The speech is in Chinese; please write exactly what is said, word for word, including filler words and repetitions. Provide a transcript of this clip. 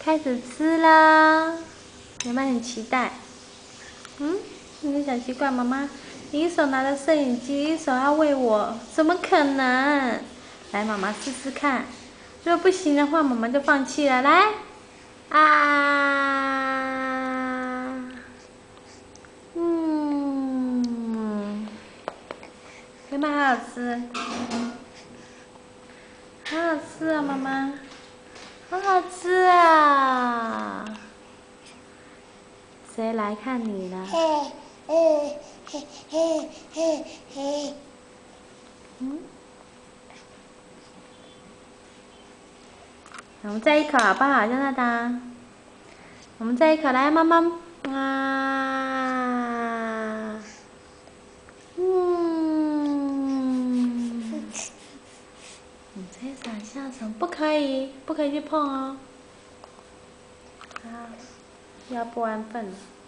开始吃啦，有没有很期待？嗯，你的小奇怪，妈妈，你一手拿着摄影机，一手要喂我，怎么可能？来，妈妈试试看，如果不行的话，妈妈就放弃了。来，啊，嗯，有没有好好吃？好好吃啊，妈妈，好好吃啊！谁来看你了？嗯，我们再一口好不好，加拿大？我们再一口来，妈妈啊，嗯，你在傻笑什么？不可以，不可以去碰哦。啊，要不安分了。